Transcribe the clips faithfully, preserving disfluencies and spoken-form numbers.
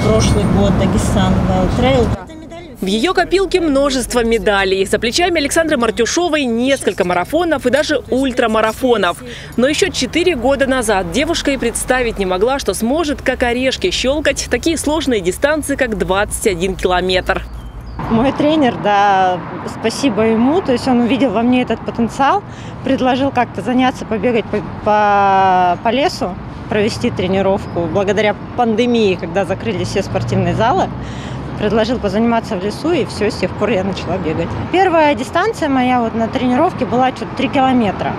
прошлый год Дагестан Трейл. В ее копилке множество медалей. За плечами Александры Мартюшовой несколько марафонов и даже ультрамарафонов. Но еще четыре года назад девушка и представить не могла, что сможет как орешки щелкать такие сложные дистанции, как двадцать один километр. Мой тренер, да, спасибо ему, то есть он увидел во мне этот потенциал, предложил как-то заняться, побегать по, по, по лесу, провести тренировку. Благодаря пандемии, когда закрылись все спортивные залы, предложил позаниматься в лесу, и все, с тех пор я начала бегать. Первая дистанция моя вот на тренировке была что-то три километра.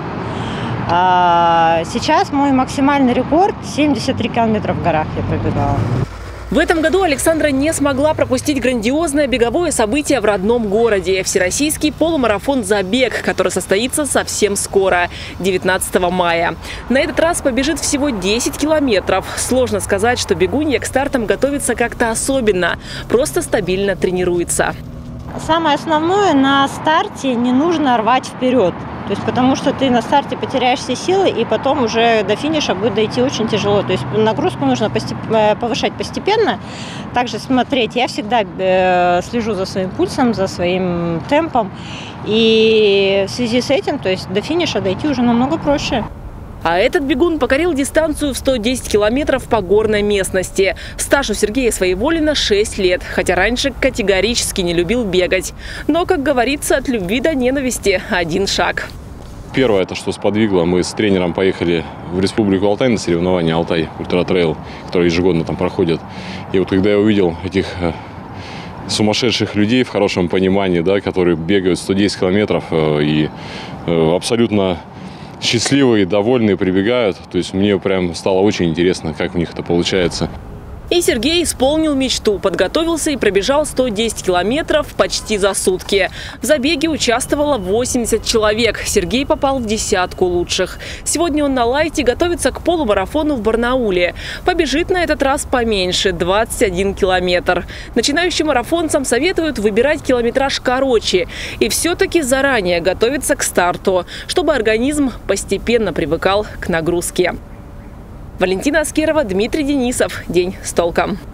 А сейчас мой максимальный рекорд семьдесят три километра в горах я пробегала. В этом году Александра не смогла пропустить грандиозное беговое событие в родном городе – всероссийский полумарафон «Забег», который состоится совсем скоро, девятнадцатого мая. На этот раз побежит всего десять километров. Сложно сказать, что бегунья к стартам готовится как-то особенно, просто стабильно тренируется. Самое основное – на старте не нужно рвать вперед. То есть, потому что ты на старте потеряешь все силы, и потом уже до финиша будет дойти очень тяжело. То есть нагрузку нужно постеп... повышать постепенно. Также смотреть. Я всегда э, слежу за своим пульсом, за своим темпом. И в связи с этим, то есть до финиша дойти уже намного проще. А этот бегун покорил дистанцию в сто десять километров по горной местности. Стаж у Сергея Своеволина шесть лет, хотя раньше категорически не любил бегать. Но, как говорится, от любви до ненависти один шаг. Первое, это что сподвигло, мы с тренером поехали в Республику Алтай на соревнования Алтай Ультра Трейл, которые ежегодно там проходят. И вот когда я увидел этих сумасшедших людей в хорошем понимании, да, которые бегают сто десять километров и абсолютно счастливые, довольные прибегают, то есть мне прям стало очень интересно, как у них это получается. И Сергей исполнил мечту, подготовился и пробежал сто десять километров почти за сутки. В забеге участвовало восемьдесят человек. Сергей попал в десятку лучших. Сегодня он на лайте готовится к полумарафону в Барнауле. Побежит на этот раз поменьше – двадцать один километр. Начинающим марафонцам советуют выбирать километраж короче и все-таки заранее готовиться к старту, чтобы организм постепенно привыкал к нагрузке. Валентина Аскерова, Дмитрий Денисов. День с толком.